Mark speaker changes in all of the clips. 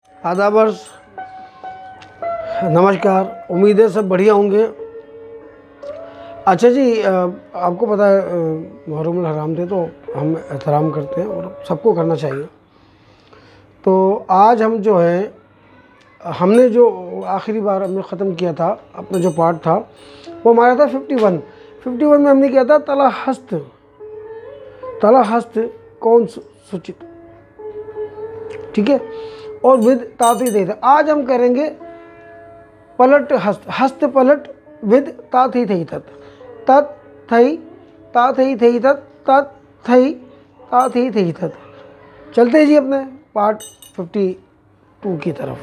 Speaker 1: आदाबर्स, नमस्कार। उम्मीद है सब बढ़िया होंगे। अच्छा जी, आपको पता है मुहर्रम हराम थे तो हम एहतराम करते हैं और सबको करना चाहिए। तो आज हम जो है हमने जो आखिरी बार हमने ख़त्म किया था, अपना जो पार्ट था वो हमारा था 51 में हमने किया था तला हस्त कौन सूचित, ठीक है, और विद ताती थे। आज हम करेंगे पलट हस्त पलट विद ताती थे तत् थई ताथई थे तत् थई ताथई थे तत्। चलते हैं जी अपने पार्ट 52 की तरफ।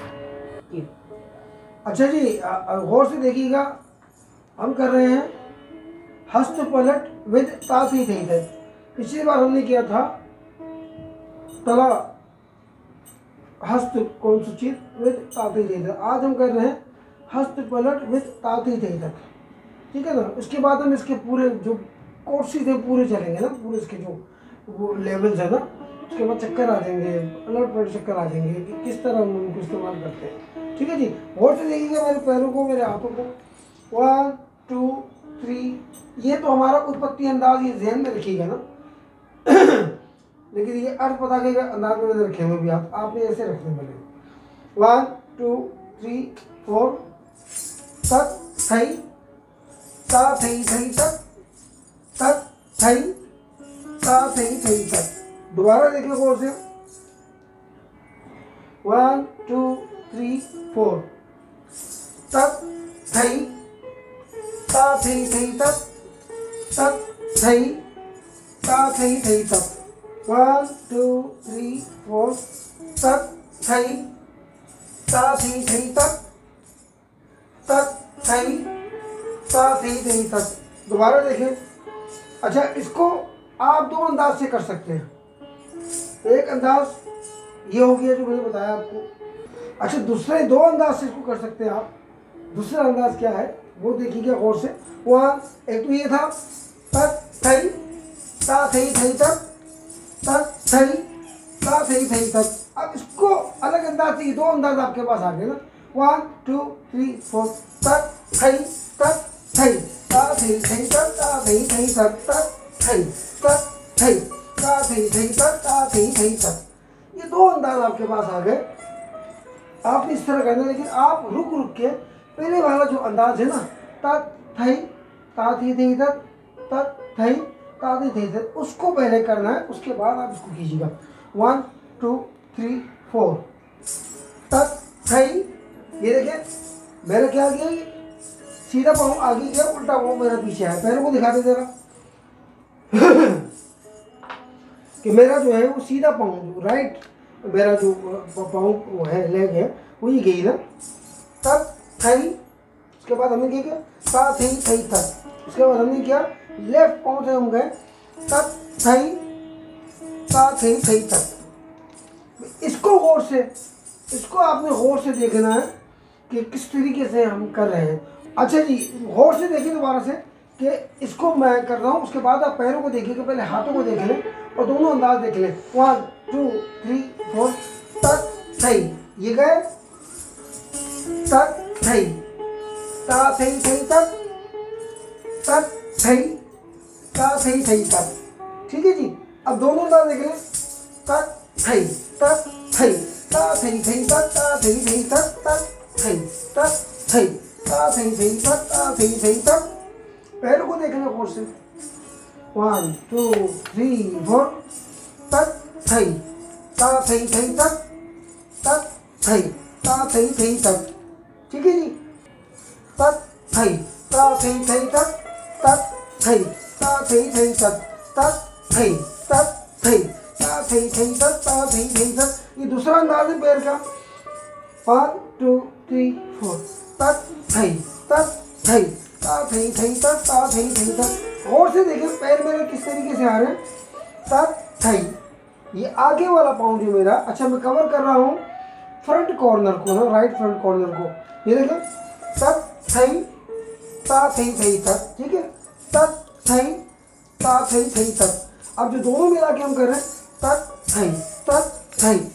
Speaker 1: अच्छा जी, गौर से देखिएगा, हम कर रहे हैं हस्त पलट विद ताथई थे तत्। पिछली बार हमने किया था तला हस्त कौन सूचित विद ताती थे तत्। आज हम कर रहे हैं हस्त पलट विद ताती थे तत्, ठीक है ना। इसके बाद हम इसके पूरे जो कोर्सेज हैं पूरे चलेंगे ना, पूरे इसके जो वो लेवल्स है ना, उसके बाद चक्कर आ जाएंगे, अलग पलट चक्कर आ जाएंगे कि किस तरह हम उनको इस्तेमाल करते हैं, ठीक है जी। गौर से देखिएगा मेरे पैरों को, मेरे हाथों को। 1 2 3, ये तो हमारा उत्पत्ति अंदाज, ये ध्यान में रखिएगा ना। लेकिन ये अर्थ पता के अंदाज में मैंने रखे हुए भी आपने ऐसे रखने पड़े। 1 2 3 4 तत् थई ता थई थई तत् थई ता थई थई तत्। दोबारा देखिए गौर से। 1 2 3 4 तत् थई ता थई थई तत् थई ता थई थई तत्। 1 2 3 4 तत् थई ता थई थई तत् थई ता थई थई तत्। दोबारा देखें। अच्छा, इसको आप दो अंदाज से कर सकते हैं। एक अंदाज ये हो गया जो मैंने बताया आपको। अच्छा, दूसरे दो अंदाज से इसको कर सकते हैं आप। दूसरा अंदाज क्या है वो देखिएगा गौर से। वहाँ एक तो ये था तत् थई ता थई थई तत् थई ता थई थई तत्। अब इसको अलग अंदाज से, ये दो अंदाज आपके पास आ गए ना। 1 2 3 4 तत् थई ता थई थई तत् ता थई थई तत् थई ता थई थई तत् ता थई थई तत्। ये दो अंदाज आपके पास आ गए। आप इस तरह करना, लेकिन आप रुक रुक के पहले वाला जो अंदाज है ना, तत् थई ता थई थई तत् थई ता थई थई तत्, उसको पहले करना है, उसके बाद आप इसको कीजिएगा। 1 2 3 4 तत् थई। ये देखिए मेरा क्या किया, सीधा पाँव आगे गया, उल्टा पाँव मेरा पीछे है। पैरों को दिखा दे जरा कि मेरा जो है वो सीधा पाँव, राइट मेरा जो पाँव है, लेग है, वो ये गई ना। तब थई, उसके बाद हमने क्या किया ता थई थई तत्। उसके बाद हमने क्या लेफ्ट पाँव से हम गए तब थई ता थई थई तत्। इसको गौर से, इसको आपने गौर से देखना है कि किस तरीके से हम कर रहे हैं। अच्छा जी, गौर से देखिए दोबारा से कि इसको मैं कर रहा हूँ, उसके बाद आप पैरों को देखिए, पहले हाथों को देख लें और दोनों अंदाज देख लें। 1 2 3 4 तत् थई, ये गए तत् थई ता थई थई तत् थई ता थई थई तत्, ठीक है जी। अब दोनों अंदाज देख लें। तत् थई ता थई थई तत् ता थई थई तत् थई ता थई थई तत् ता थई थई तत्। पैरों को देखना गौर से। 1 2 3 4 तत् थई ता थई थई तत् थई ता थई थई तत्, ठीक है जी। तत् थई ता थई थई तत् थई ता थई थई तत् थई ता थई थई ता थई थई तत्। ये दूसरा अंदाज है पैर का। 1 2 3 4 तत् थई ता थई थई ता थई थई तत्। गौर से देखिए पैर मेरे किस तरीके से आ रहे हैं। तत् थई, ये आगे वाला पाँव जो मेरा, अच्छा मैं कवर कर रहा हूँ फ्रंट कॉर्नर को ना, राइट फ्रंट कॉर्नर को। ये देखें तत् थई ता थई थई तत्, ठीक है, तत् थई ता थई थई तत्। अब जो दोनों मिला के हम कर रहे हैं तत् थई ता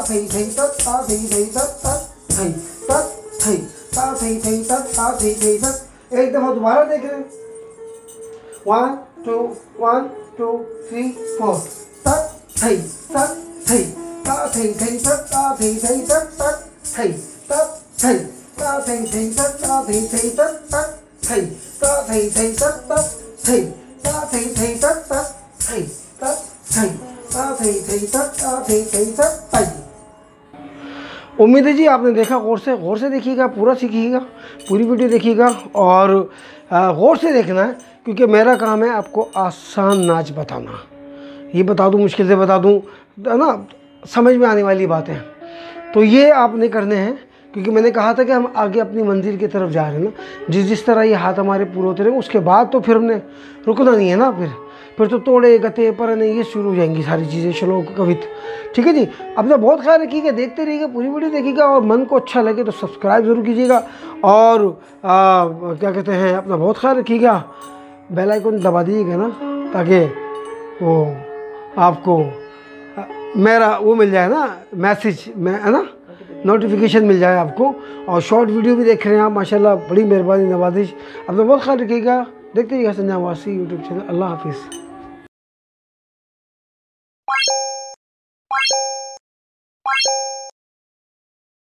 Speaker 1: थई थई तत ता थई थई तत तत थई तत थई ता थई थई तत ता थई थई तत। एक दफा दोबारा देख रहे हैं, 1 2 1 2 3 4 तत थई ता थई थई तत ता थई थई तत तत थई तत थई ता थई थई तत ता थई थई तत तत थई ता थई थई तत तत थई ता थई थई तत तत थई तत थई ता थई थई तत ता थई थई तत थई। उम्मीद है जी आपने देखा, गौर से देखिएगा, पूरा सीखिएगा, पूरी वीडियो देखिएगा और गौर से देखना है, क्योंकि मेरा काम है आपको आसान नाच बताना। ये बता दूँ, मुश्किल से बता दूँ, है ना, समझ में आने वाली बातें हैं, तो ये आपने करने हैं। क्योंकि मैंने कहा था कि हम आगे अपनी मंजिल की तरफ जा रहे हैं ना, जिस तरह ये हाथ हमारे पूरे होते रहेंगे, उसके बाद तो फिर हमने रुकना नहीं है ना, फिर तो तोड़े गते पर नहीं, ये शुरू हो जाएंगी सारी चीज़ें, श्लोक कवित। ठीक है जी, अपना बहुत ख्याल रखिएगा, देखते रहिएगा, पूरी वीडियो देखिएगा, और मन को अच्छा लगे तो सब्सक्राइब ज़रूर कीजिएगा, और क्या कहते हैं, अपना बहुत ख्याल रखिएगा, बेल आइकन दबा दीजिएगा ना, ताकि वो आपको मेरा वो मिल जाए ना, मैसेज में, है ना, नोटिफिकेशन मिल जाए आपको। और शॉर्ट वीडियो भी देख रहे हैं आप, माशाल्लाह, बड़ी मेहरबानी, नवाजिश। अपना बहुत ख्याल रखिएगा, देखते रहिएगा संजय वासी यूट्यूब चैनल। अल्लाह हाफिज़।